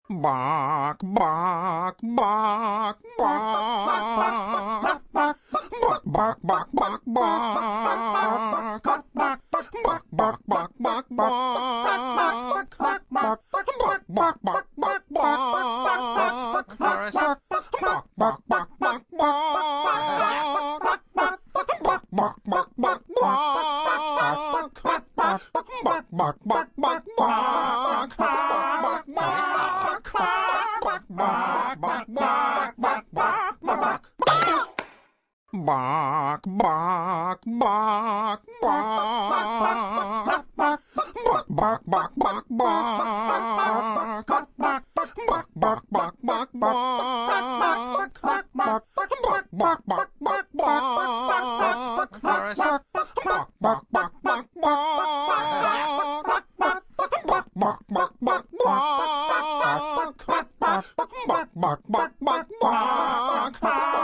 Bark, bark, bark, bark. Bark, bark, bark, bark, bark. Bark, bark, bark, bark, bark. Bark, bark, bark, bark, bark. Chorus. Bark, bark, bark, bark, bark. Bark, bark, bark, bark, bark. Bark, bark, bark, bark, bark. Bark, bark, bark, bark. Bark, bark, bark, bark. Bark, bark, bark, bark, bark. Bark, bark, bark, bark. Chorus. Bark, bark, bark, bark, bark. Bark, bark, bark, bark, bark. Bark, bark, bark, bark, bark.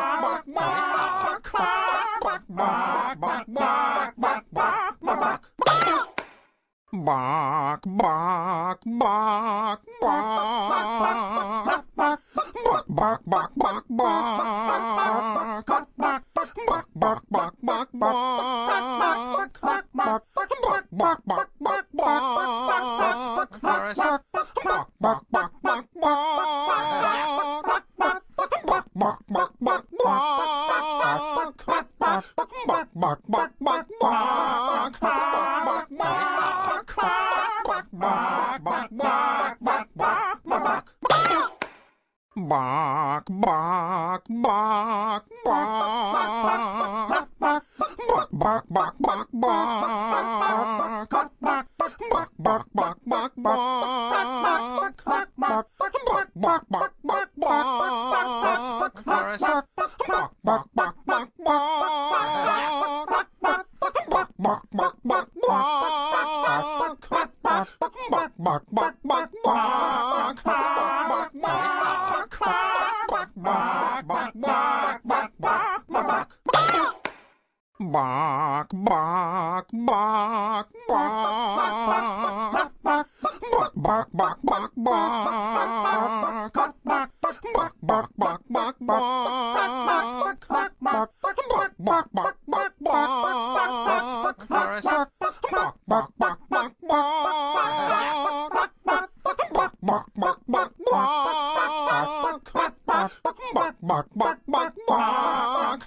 Bark, bark, bark, bark. Bark, bark, bark, bark. Bark, bark, bark, bark, bark. Bark, bark, bark, bark. Chorus. Bark, bark, bark, bark, bark. Bark, bark, bark, bark, bark. Bark, bark, bark, bark, bark. Bark, bark, bark, bark. Bark, bark, bark, bark. Bark, bark, bark, bark, bark. Bark, bark, bark, bark. Chorus. Bark, bark, bark, bark, bark. Bark, bark, bark, bark, bark. Bark, bark, bark, bark, bark. Bark, bark, bark, bark. Bark, bark, bark, bark. Bark, bark, bark, bark, bark. Bark, bark, bark, bark. Chorus. Bark, bark, bark, bark, bark. Bark, bark, bark, bark, bark. Bark, bark, bark, bark, bark.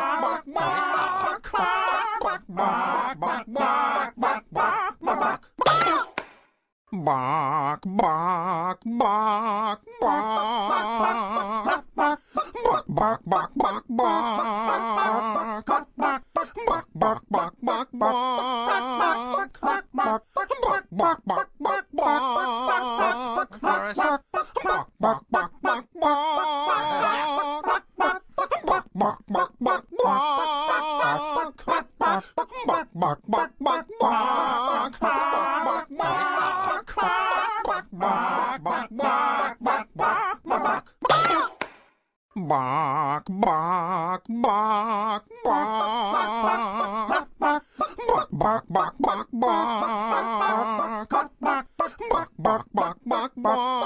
Bark, bark, bark, bark. Bark, bark, bark, bark. Bark, bark, bark, bark, bark. Bark, bark, bark, bark. Chorus. Bark, bark, bark, bark, bark. Bark, bark, bark, bark, bark. Bark, bark, bark, bark, bark. Bark, bark, bark, bark. Bark, bark, bark, bark. Bark, bark, bark, bark.